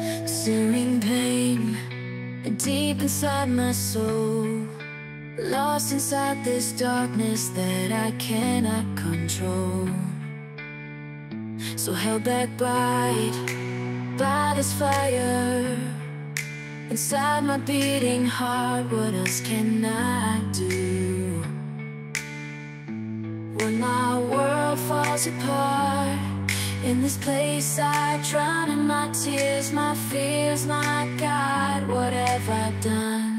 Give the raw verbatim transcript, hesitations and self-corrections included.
Searing pain deep inside my soul, lost inside this darkness that I cannot control. So held back by it, by this fire inside my beating heart. What else can I do when my world falls apart? In this place I drown in my tears, my fears, my God, what have I done?